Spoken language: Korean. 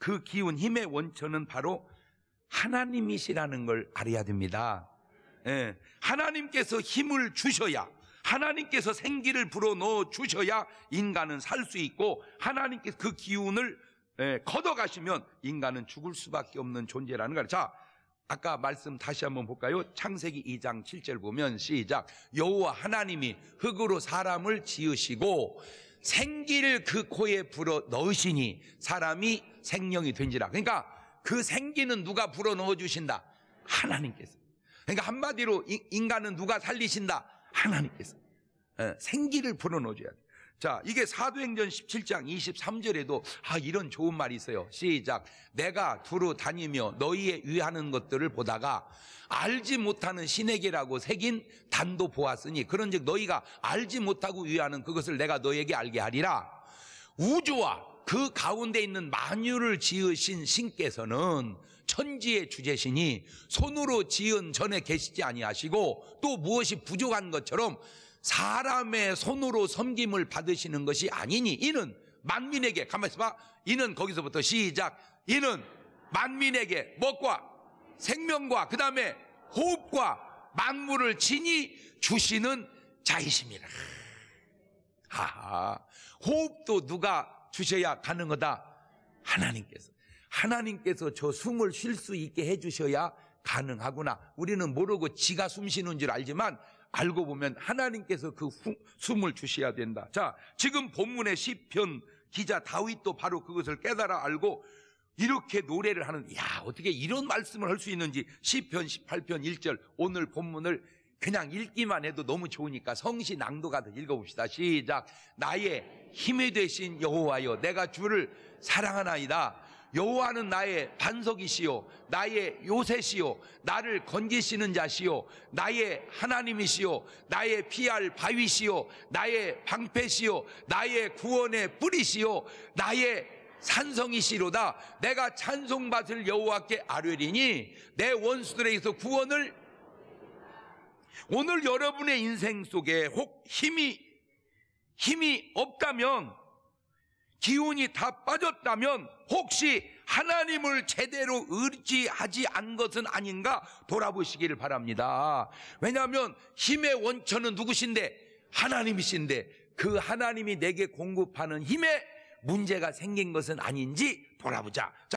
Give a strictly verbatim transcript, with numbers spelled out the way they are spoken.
그 기운, 힘의 원천은 바로 하나님이시라는 걸 알아야 됩니다. 예, 하나님께서 힘을 주셔야, 하나님께서 생기를 불어넣어 주셔야 인간은 살 수 있고, 하나님께서 그 기운을 예, 걷어가시면 인간은 죽을 수밖에 없는 존재라는 거예요. 자, 아까 말씀 다시 한번 볼까요? 창세기 이 장 칠 절 보면 시작. 여호와 하나님이 흙으로 사람을 지으시고 생기를 그 코에 불어 넣으시니 사람이 생명이 된지라. 그러니까 그 생기는 누가 불어 넣어 주신다? 하나님께서. 그러니까 한마디로 인간은 누가 살리신다? 하나님께서. 예, 생기를 불어 넣어 줘야 돼. 자, 이게 사도행전 십칠 장 이십삼 절에도 아 이런 좋은 말이 있어요. 시작. 내가 두루 다니며 너희의 위하는 것들을 보다가 알지 못하는 신에게라고 새긴 단도 보았으니 그런즉 너희가 알지 못하고 위하는 그것을 내가 너희에게 알게 하리라. 우주와 그 가운데 있는 만유를 지으신 신께서는 천지의 주제시니 손으로 지은 전에 계시지 아니하시고 또 무엇이 부족한 것처럼 사람의 손으로 섬김을 받으시는 것이 아니니 이는 만민에게, 가만히 있어봐, 이는 거기서부터 시작. 이는 만민에게 무엇과? 생명과 그 다음에 호흡과 만물을 친히 주시는 자이십니다. 하하, 호흡도 누가 주셔야 가능하다? 하나님께서. 하나님께서 저 숨을 쉴 수 있게 해주셔야 가능하구나. 우리는 모르고 지가 숨 쉬는 줄 알지만 알고 보면 하나님께서 그 후, 숨을 주셔야 된다. 자, 지금 본문의 시편 기자 다윗도 바로 그것을 깨달아 알고 이렇게 노래를 하는, 야, 어떻게 이런 말씀을 할 수 있는지. 시편 십팔 편 일 절, 오늘 본문을 그냥 읽기만 해도 너무 좋으니까 성시 낭독하듯 읽어봅시다. 시작. 나의 힘이 되신 여호와여, 내가 주를 사랑하나이다. 여호와는 나의 반석이시요 나의 요새시요 나를 건지시는 자시요 나의 하나님이시요 나의 피할 바위시요 나의 방패시요 나의 구원의 뿌리시요 나의 산성이시로다. 내가 찬송받을 여호와께 아뢰리니 내 원수들에게서 구원을. 오늘 여러분의 인생 속에 혹 힘이 힘이 없다면, 기운이 다 빠졌다면 혹시 하나님을 제대로 의지하지 않은 것은 아닌가 돌아보시기를 바랍니다. 왜냐하면 힘의 원천은 누구신데? 하나님이신데 그 하나님이 내게 공급하는 힘에 문제가 생긴 것은 아닌지 돌아보자.